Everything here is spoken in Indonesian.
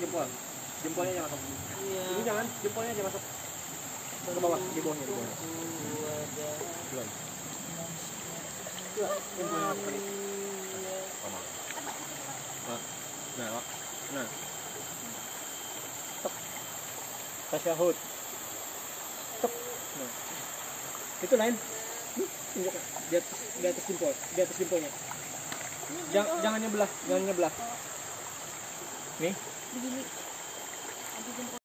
jempol. Jempolnya aja masuk. Ini jangan, jempolnya aja masuk. Ke bawah, di bawahnya, di bawah. Belum. Jempolnya masuk tadi. Sama. Nah, nah. Tek. Tasyahud. Tek. Nah. Itu lain. Tunjukkan di atas jempol, di atas jempolnya. Jangan nyebelah, jangan nyebelah. Nih. Begini.